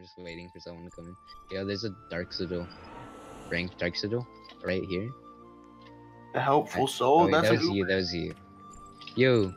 just waiting for someone to come in. Yo, there's a Dark Citadel. Ranked Dark Citadel. Right here. A helpful soul? Oh, That's that was you, that was you. Yo.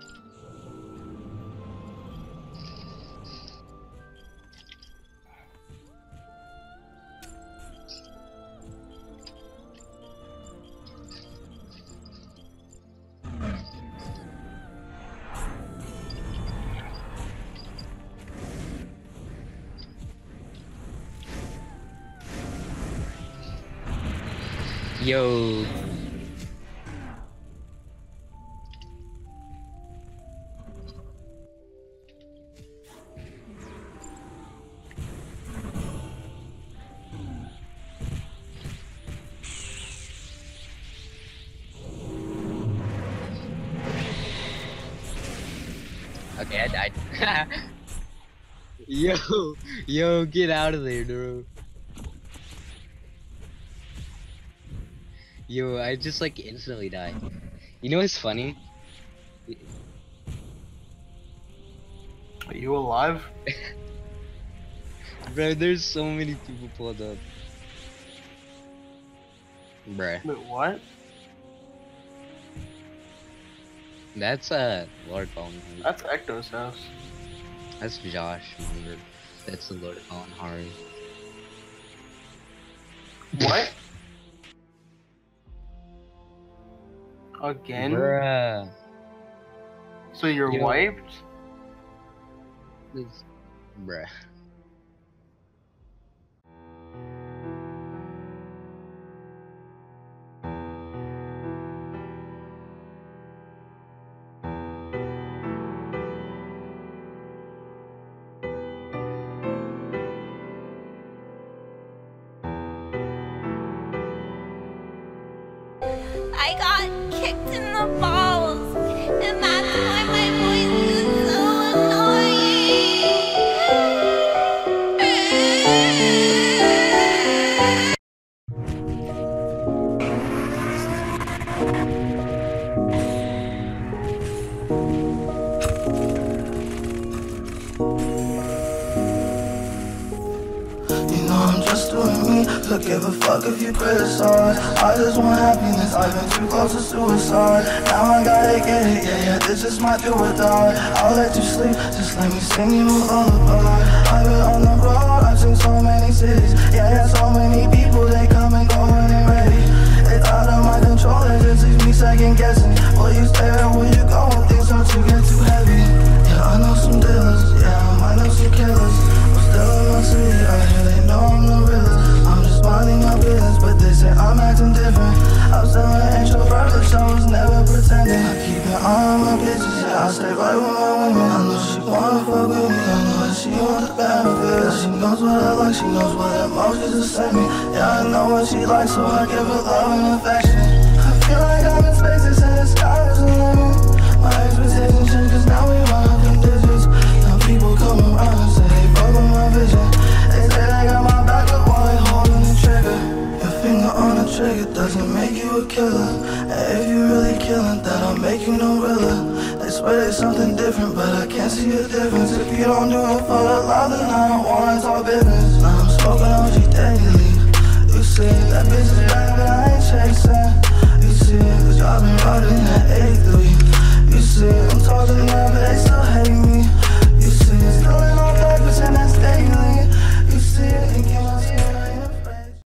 Yo. Okay, I died. Yo, get out of there, bro. Yo, I just like instantly died. You know what's funny? Are you alive? Bro, there's so many people pulled up. Bruh. Wait, what? That's Lord Fallen. That's Ecto's house. That's Josh, remember? That's the Lord Fallen Hari. What? Again? Bruh. So you're Yo. wiped? Bruh. I got kicked in the balls, and that's why my voice is so annoying. You know I'm just doing me, could give a fuck if you criticize. I just want happiness, I've been too close to suicide. Now I gotta get it, yeah, this is my do or die. I'll let you sleep, just let me sing you a lullaby. I've been on the road, I've seen so many cities. Yeah, so many people, they come and go when they ready. It's out of my control, it just leaves me second guessing. Will you stay or will you go when things start to get too heavy? Yeah, I know some dealers, yeah, I might know some killers. I'm still in my city, I hear they know I'm the realest. I'm just minding my business, but they say I'm acting different. I'm still an introvert, but I was never pretending. I keep an eye on my bitches, yeah, I stay right with my women. I know she wanna fuck with me, I know that she wants the benefits. She knows what I like, she knows what emotions to send me. Yeah, I know what she likes, so I give her love and affection. I feel like I'm in spaces and the sky is the limit. My expectations change, cause now we run up in digits. Now people come around and say they fuck with my vision. They say they got my back, but while they holding the trigger. Your finger on the trigger doesn't make you a killer. And if you really killing, that'll make you no realer. They swear there's something different, but I can't see a difference. If you don't do it for the love, then I don't